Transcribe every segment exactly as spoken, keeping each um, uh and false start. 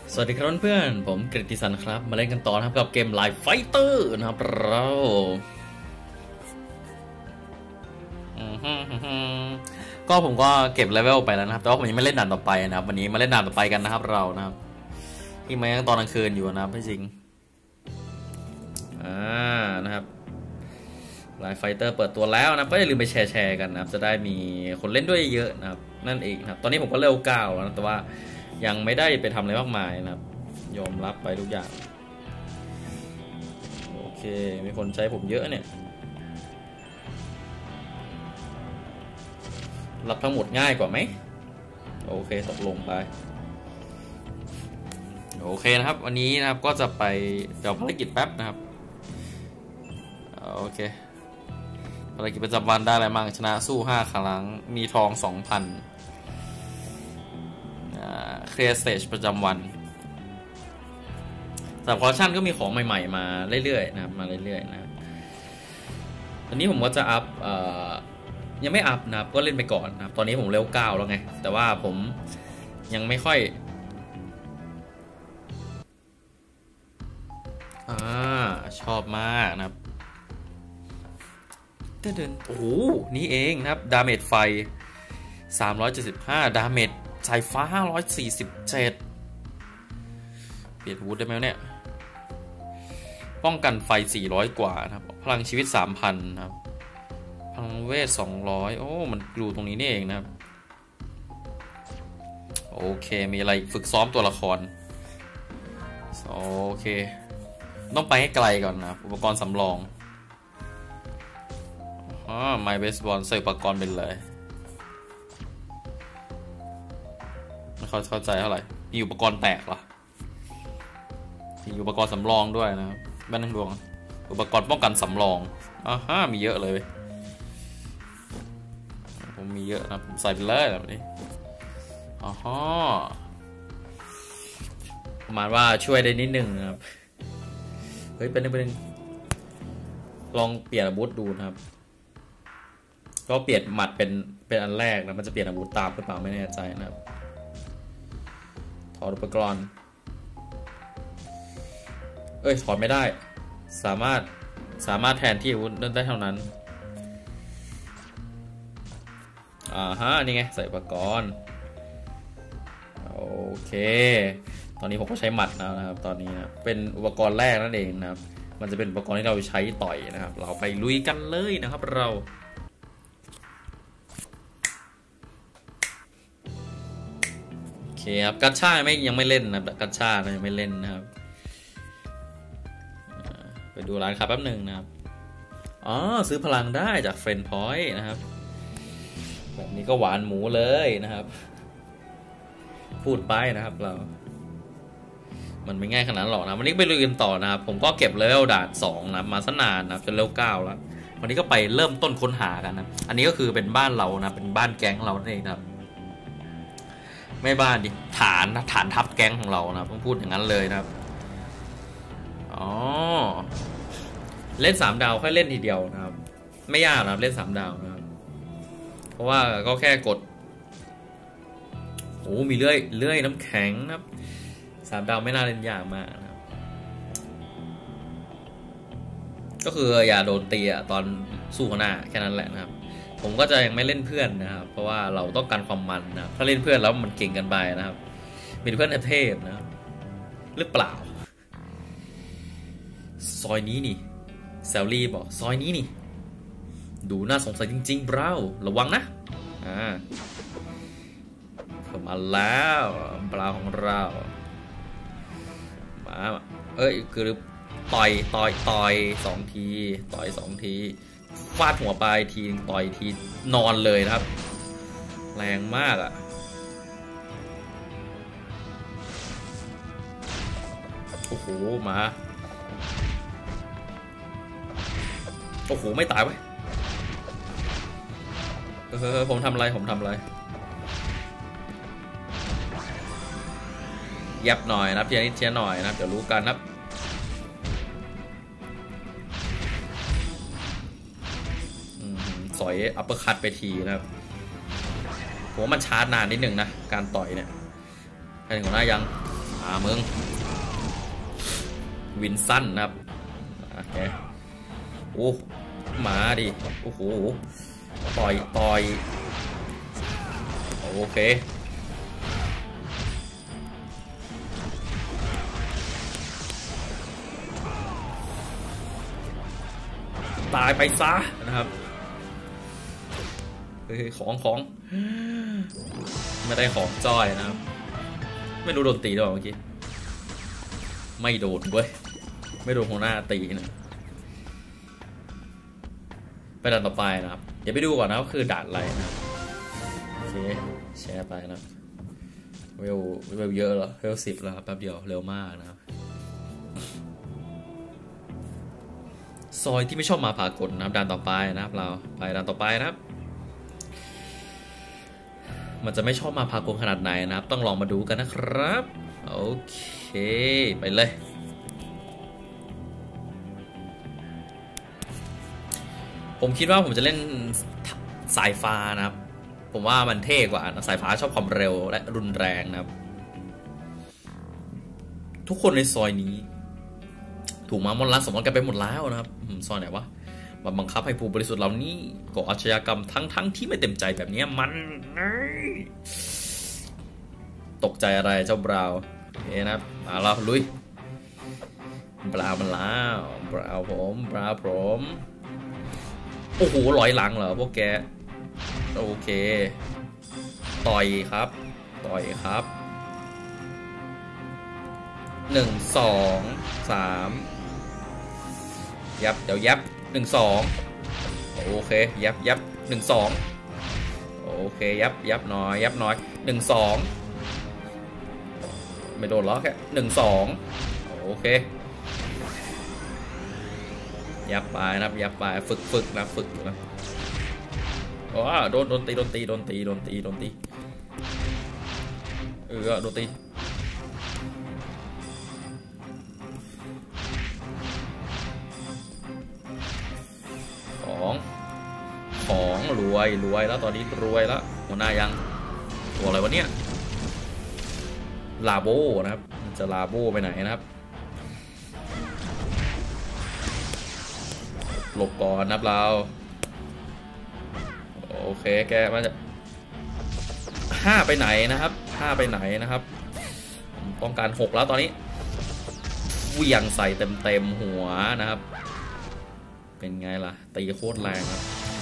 สวัสดีครับเพื่อนผมกฤติสันครับมาเล่นกันต่อนะครับกับเกม Live Fighter นะครับเราก็ผมก็เก็บเลเวลไปแล้วนะครับแต่ว่าผมยังไม่เล่นด่านต่อไปนะครับวันนี้มาเล่นด่านต่อไปกันนะครับเรานะครับที่มายังตอนกลางคืนอยู่นะครับพี่จริงอ่านะครับ Live Fighter เปิดตัวแล้วนะก็อย่าลืมไปแชร์แชร์กันนะครับจะได้มีคนเล่นด้วยเยอะนะครับนั่นเองนะครับตอนนี้ผมก็เลเวลเก้าแล้วนะแต่ว่ายังไม่ได้ไปทำอะไรมากมายนะครับยอมรับไปทุกอย่างโอเคมีคนใช้ผมเยอะเนี่ยรับทั้งหมดง่ายกว่าไหมโอเคตกลงไปโอเคนะครับวันนี้นะครับก็จะไปเดี๋ยวภารกิจแป๊บนะครับโอเคภารกิจประจำวันได้อะไรบ้างชนะสู้ห้าครั้งมีทอง สองพัน เคลียร์สเตจประจำวันสำหรับคอลเลคชันก็มีของใหม่ๆมาเรื่อยๆนะครับมาเรื่อยๆนะตอนนี้ผมก็จะอัพยังไม่อัพนะครับก็เล่นไปก่อนนะครับตอนนี้ผมเลเวลเก้าแล้วไงแต่ว่าผมยังไม่ค่อยอ่าชอบมากนะครับเดินโอ้โหนี่เองนะครับดาเมจไฟสามร้อยเจ็ดสิบห้าดาเมจสายฟ้าหนึ่งร้อยสี่สิบเจ็ดเปลี่ยนวูดได้ไหมเนี่ยป้องกันไฟสี่ร้อยกว่านะครับพลังชีวิต สามพัน นะครับพลังเวทสองร้อยโอ้มันอยู่ตรงนี้นี่เองนะครับโอเคมีอะไรฝึกซ้อมตัวละครโอเคต้องไปให้ไกลก่อนนะอุปกรณ์สำรองอ๋อไมค์เบสบอลใส่อุปกรณ์เป็นเลยไม่เข้าใจเท่าไหร่มีอุปกรณ์แตกเหรอมีอุปกรณ์สำรองด้วยนะครับแม่นทั้งดวงอุปกรณ์ป้องกันสำรองอ่าฮะมีเยอะเลยผมมีเยอะนะผมใส่ไปเลยแบบนี้อ๋อฮะประมาณว่าช่วยได้นิดนึงนะครับเฮ้ยเป็นนึงเป็นลองเปลี่ยนอาวุธดูนะครับก็เปลี่ยนหมัดเป็นเป็นอันแรกนะมันจะเปลี่ยนอาวุธตามหรือเปล่าไม่แน่ใจนะครับถอดอุปกรณ์เอ้ยถอดไม่ได้สามารถสามารถแทนที่อาวุธได้เท่านั้นอ่าฮะนี่ไงใส่อุปกรณ์โอเคตอนนี้ผมก็ใช้หมัดนะครับตอนนี้นะเป็นอุปกรณ์แรกนั่นเองนะครับมันจะเป็นอุปกรณ์ที่เราใช้ต่อยนะครับเราไปลุยกันเลยนะครับเราโอเคครับกัชชาไม่ยังไม่เล่นนะกัชชายังไม่เล่นนะครับไปดูร้านค้าแป๊บหนึ่งนะครับอ๋อซื้อพลังได้จากเฟรนด์พอยต์นะครับแบบนี้ก็หวานหมูเลยนะครับพูดไปนะครับเรามันไม่ง่ายขนาดนั้นหรอกนะวันนี้ไปลุยกันต่อนะครับผมก็เก็บเลเวลด่านสองนะมาซะนานนะจนเลเวลเก้าแล้ววันนี้ก็ไปเริ่มต้นค้นหากันนะอันนี้ก็คือเป็นบ้านเรานะเป็นบ้านแก๊งเราเองครับไม่บ้านดิฐานฐานทัพแก๊งของเรานะต้องพูดอย่างนั้นเลยนะครับอ๋อเล่นสามดาวค่อยเล่นทีเดียวนะครับไม่ยากนะครับเล่นสามดาวนะครับเพราะว่าก็แค่กดโอ้มีเลื่อยเลื่อยน้ำแข็งนะครับสามดาวไม่น่าเล่นยากมากนะครับก็คืออย่าโดนตีตอนสู้หน้าแค่นั้นแหละนะครับผมก็จะยังไม่เล่นเพื่อนนะครับเพราะว่าเราต้องการความมันนะถ้าเล่นเพื่อนแล้วมันเก่งกันไปนะครับมีเพื่อนเทพนะครับหรือเปล่าซอยนี้นี่แซลลี่บอกซอยนี้นี่ดูน่าสงสัยจริงๆเบราระวังนะอ่าเข้ามาแล้วเบราของเรามาเอ้ยคือต่อยต่อยต่อยสองทีต่อยสองทีฟาดหัวไปทีต่อยทีนอนเลยนะครับแรงมากอ่ะโอ้โหมาโอ้โหไม่ตายเว้ยเออผมทำอะไรผมทำอะไรยับหน่อยนะเทียนิดเทียหน่อยนะเดี๋ยวรู้กันครับสอยอัปเปอร์คัตไปทีนะครับผมว่ามันชาร์จนานนิดหนึ่งนะการต่อยเนี่ยใครถึงหัวหน้ายังอมามึงวินสั้นนะครับโอเคโอ้มาดิโอ้โหต่อยต่อยโอเคตายไปซะนะครับเฮ้ยของของไม่ได้ของจ้อยนะครับไม่รู้โดนตีหรือเปล่าเมื่อกี้ไม่โดนเว้ยไม่โดนหัวหน้าตีนะไปด่านต่อไปนะครับเดี๋ยวไปดูก่อนนะว่าคือด่านอะไรนะโอเคแชร์ไปนะเวลเวลเยอะแล้วเวลสิบแล้วครับแป๊บเดียวเร็วมากนะครับซอยที่ไม่ชอบมาพากลนะครับด่านต่อไปนะครับเราไปด่านต่อไปนะครับมันจะไม่ชอบมาพากลขนาดไหนนะครับต้องลองมาดูกันนะครับโอเคไปเลยผมคิดว่าผมจะเล่นสายฟ้านะครับผมว่ามันเท่กว่านะสายฟ้าชอบความเร็วและรุนแรงนะครับทุกคนในซอยนี้ถูกมามอนลักสมมติกันไปหมดแล้วนะครับซอยไหนวะมาบังคับให้ผู้บริสุทธิ์เหล่านี้ก่ออาชญากรรมทั้งทั้งที่ไม่เต็มใจแบบนี้มันตกใจอะไรเจ้าบราวเฮ้นะครับมาแล้วลุยบราวมันแล้วบราวผมบราวผมโอ้โหลอยหลังเหรอพวกแกโอเคต่อยครับต่อยครับหนึ่งสองสามยับเดี๋ยวยับหนึ่งสองโอเคยับยับหนึ่งสองโอเคยับยับน้อยยับน้อยหนึ่งสองไม่โดนล้อแค่หนึ่งสองโอเคยับไปนะยับไปฝึกฝึกนะฝึกนะอ๋อโดนโดนตีโดนตีโดนตีโดนตีโดนตีเออโดนตีของของรวยรวยแล้วตอนนี้รวยแล้วหัวหน้ายังตัวอะไรวะเนี่ยลาโบนะครับจะลาโบไปไหนนะครับหลบก่อนนับเราโอเคแกมันจะห้าไปไหนนะครับห้าไปไหนนะครับต้องการหกแล้วตอนนี้เหวี่ยงใส่เต็มเต็มหัวนะครับเป็นไงล่ะตีโคตรแรงครับ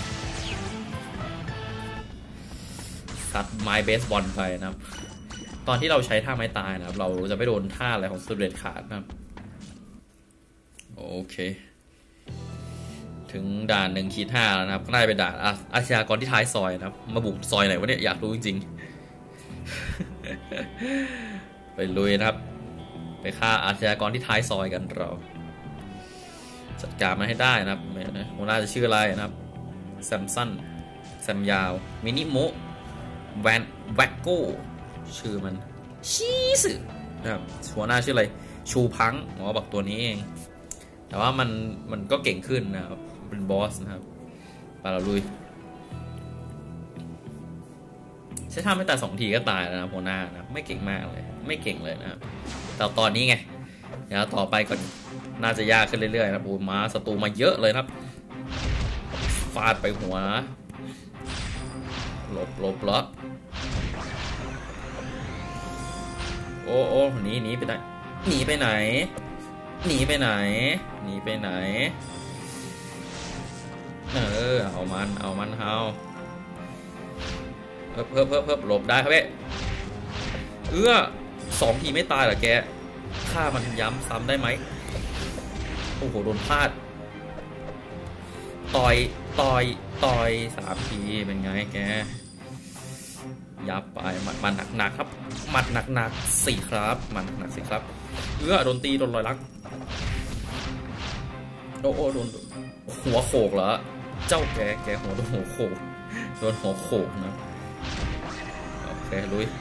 ซัดไม้เบสบอลไปนะครับตอนที่เราใช้ท่าไม้ตายนะครับเราจะไม่โดนท่าอะไรของสตูเดตขาดนะครับโอเคถึงด่านหนึ่งขีดห้าแล้วนะครับก็น่าจะเป็นด่านอาชญากรที่ท้ายซอยนะครับมาบุกซอยไหนวะเนี่ยอยากรู้จริงๆไปลุยนะครับไปฆ่าอาชญากรที่ท้ายซอยกันเราจัดการมันให้ได้นะครับหัวหน้าจะชื่ออะไรนะครับแซมสันแซมยาวมินิโมแวนแวกโก้ชื่อมันชีสนะครับหัวหน้าชื่ออะไรชูพังหมอบอกตัวนี้เองแต่ว่ามันมันก็เก่งขึ้นนะครับเป็นบอสนะครับไปเราลุยใช้ท่าไม่ตายสองทีก็ตายแล้วนะหัวหน้านะไม่เก่งมากเลยไม่เก่งเลยนะครับแต่ตอนนี้ไงเดี๋ยวต่อไปก่อนน่าจะยากขึ้นเรื่อยๆนะปูมาศัตรูมาเยอะเลยครับฟาดไปหัวหลบหลบแล้วโอ้โอ้หนีหนีไปไหนหนีไปไหนหนีไปไหนหนีไปไหนเออเอามันเอามันเอาเพิ่มเพิ่มเพิ่มเพิ่มหลบได้ครับเพ่เอื้อสองทีไม่ตายเหรอแกฆ่ามันย้ำซ้ำได้ไหมโอ้โหโดนพลาดต่อยต่อยต่อยสามทีเป็นไงแกยับไปหมัดมันหนักหนักครับหมัดหนักหนักสี่ครับมันหนักสี่ครับเอื้อโดนตีโดนรอยลักโอ้โอ้โดนหัวโขกเหรอเจ้าแกแกหัวโดนหัวโขกโดนหัวโขกนะโอเคลุย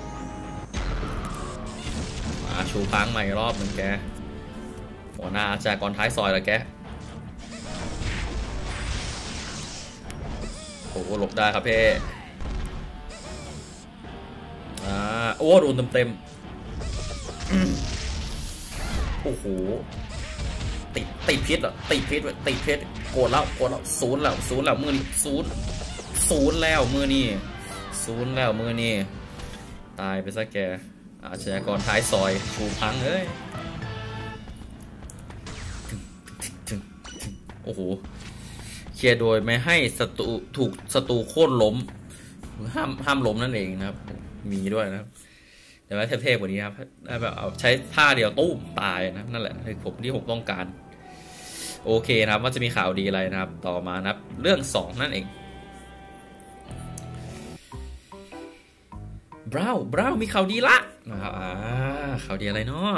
มาชูพังใหม่รอบหนึ่งแกหัวหน้าอาชญากรท้ายซอยแล้วแกโอ้หลบได้ครับเพ่อ่าโอ้โดนเต็มเต็มโอ้โหติดติดพิษเหรอติดพิษติดพิษโกรธแล้วโกรธแล้วศูนย์แล้วศูนย์แล้วมือนี่ศูนย์ศูนย์แล้วมือนี่ศูนย์แล้วมือนี่ตายไปซะแกอาชญากรท้ายซอยชูพังเอ้ยโอ้โหเคลียร์โดยไม่ให้ศัตรูถูกศัตรูโค่นล้มห้ามห้ามล้มนั่นเองนะครับมีด้วยนะครับแต่ว่าเทพๆกว่านี้ครับได้แบบเอาใช้ท่าเดียวตู้มตายนะนั่นแหละคือผมที่ผมต้องการโอเคนะครับว่าจะมีข่าวดีอะไรนะครับต่อมานะครับเรื่องสองนั่นเองบราวน์บราวน์มีข่าวดีละนะครับอ่าข่าวดีอะไรเนาะ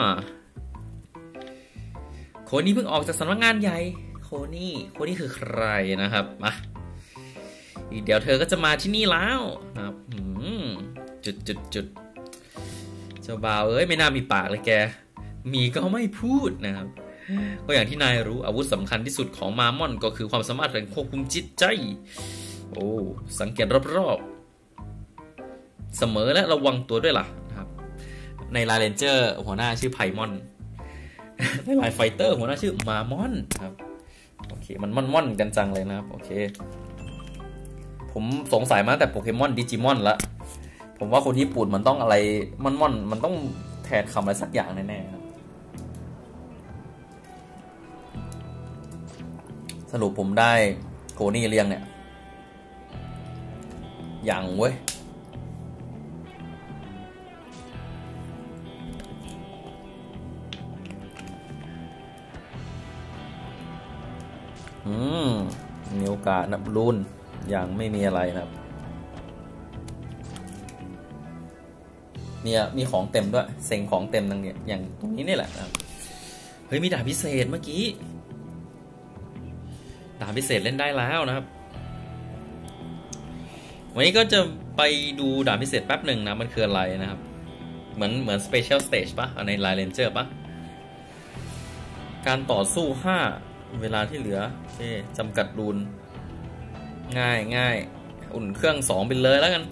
โคนี่เพิ่งออกจากสำนักงานใหญ่โคนี่โคนี่คือใครนะครับมาเดี๋ยวเธอก็จะมาที่นี่แล้วนะครับจุดจุดจุดเจ้าบ่าวเอ้ยไม่น่ามีปากเลยแกมีก็ไม่พูดนะครับก็อย่างที่นายรู้อาวุธสำคัญที่สุดของมามอนก็คือความสามารถในควบคุมจิตใจโอ้สังเกตรอบๆเสมอและระวังตัวด้วยล่ะนะครับในไลน์เรนเจอร์หัวหน้าชื่อไพมอนในไลน์ไฟเตอร์หัวหน้าชื่อมามอนครับโอเคมันม่อนๆกันจังเลยนะครับโอเคผมสงสัยมาตั้งแต่โปเกมอนดิจิมอนละผมว่าคนญี่ปุ่นมันต้องอะไรมันม่อนมันต้องแทนคำอะไรสักอย่างแน่ๆครับสรุปผมได้โคนี่เรียงเนี่ยอย่างเว้ยอืมมีโอกาสนับรุ่นอย่างไม่มีอะไรนะครับเนี่ยมีของเต็มด้วยเซ็งของเต็มตรงนี้อย่างตรงนี้นี่แหละนะครับเฮ้ยมีดาบพิเศษเมื่อกี้ดาบพิเศษเล่นได้แล้วนะครับวันนี้ก็จะไปดูดาบพิเศษแป๊บหนึ่งนะมันคืออะไรนะครับเหมือนเหมือน Special Stage ป่ะใน Line Ranger ป่ะการต่อสู้ห้าเวลาที่เหลือโอเคจำกัดรูนง่ายง่ายอุ่นเครื่องสองไปเลยแล้วกัน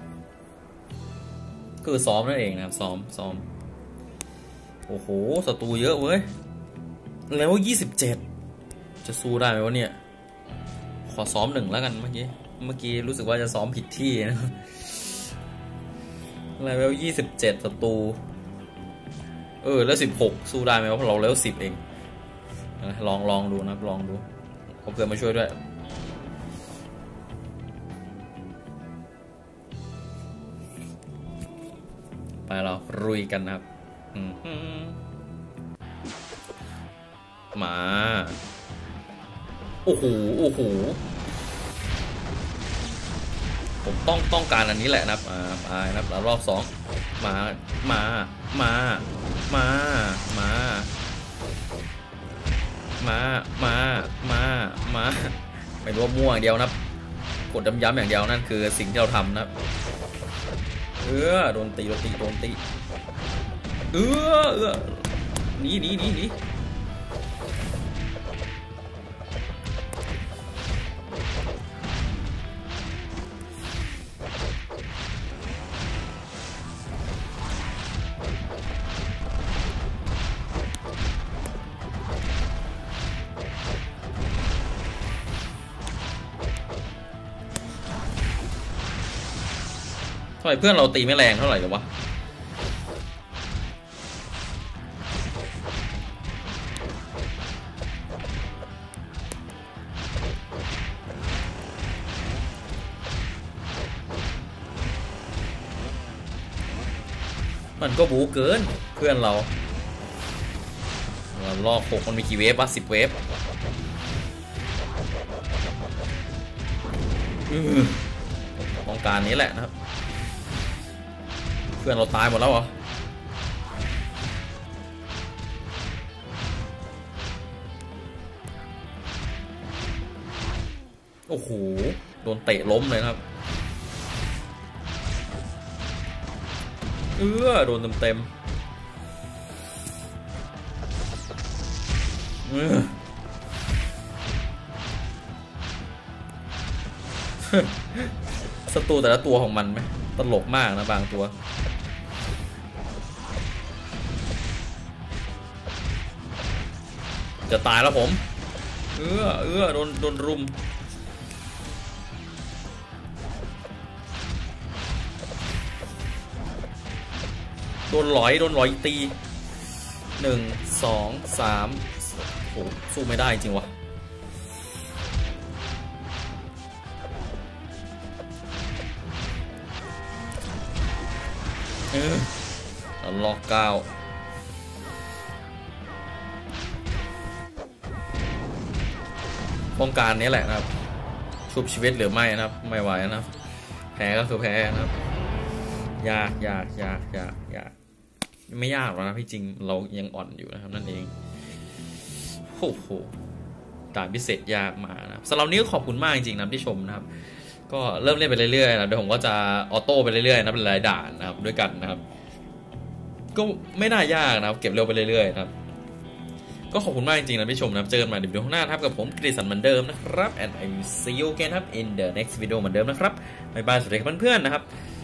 คือซ้อมนั่นเองนะครับซ้อมซ้อมโอ้โหศัตรูเยอะเว้ยแล้วยี่สิบเจ็ดจะสู้ได้ไหมวะเนี่ยขอซ้อมหนึ่งแล้วกันเมื่อกี้เมื่อกี้รู้สึกว่าจะซ้อมผิดที่นะเลเวลยี่สิบเจ็ดศัตรูเออแล้วสิบหกสู้ได้ไหมเพราะเราเลเวลสิบเองลองลองดูนะลองดูเอาเพื่อนมาช่วยด้วยไปเราลุยกันนะครับมาโอ้โหโอ้โหผมต้องต้องการอันนี้แหละนะครับอ่าไปนะครับรอบสองมามามามามามามามามาไม่รู้ว่ามั่วอย่างเดียวนะครับกดย้ำๆอย่างเดียวนั่นคือสิ่งที่เราทำนะครับเออโดนตีโดนตีโดนตีเออเออหนีหนีหนีหนีทำไมเพื่อนเราตีไม่แรงเท่าไหร่หรอวะมันก็บู๊เกินเพื่อนเรารอบหกมันมีกี่เวฟวะสิบเวฟต้องการนี้แหละนะครับเพื่อนเราตายหมดแล้วเหรอโอ้โหโดนเตะล้มเลยครับเออโดนเต็มเต็มศัตรูแต่ละตัวของมันไหมตลกมากนะบางตัวจะตายแล้วผมเอื้อเอื้อโดนโดนรุมโดนหลอยโดนหลอยตีหนึ่งสองสามโหสู้ไม่ได้จริงวะเออล็อกเก้าป้องกันนี้แหละนะครับชุบชีวิตหรือไม่นะครับไม่ไหวนะครับแพ้ก็คือแพ้นะครับยากยากยากยากยากไม่ยากหรอกนะพี่จริงเรายังอ่อนอยู่นะครับนั่นเองโอ้โหด่านพิเศษยากมานะสำหรับนี้ก็ขอบคุณมากจริงๆนะที่ชมนะครับก็เริ่มเล่นไปเรื่อยๆนะเดี๋ยวผมก็จะออโต้ไปเรื่อยๆนะเป็นหลายด่านนะครับด้วยกันนะครับก็ไม่น่ายากนะครับเก็บเร็วไปเรื่อยๆนะครับก็ขอบคุณมากจริงๆนะที่ชมนะเจอกันใหม่ในวิดีโอข้างหน้าครับกับผมกฤษณเหมือนเดิมนะครับ and I will see you again ครับ in the next video เหมือนเดิมนะครับบ๊ายบายสวัสดีครับเพื่อนๆนะครับ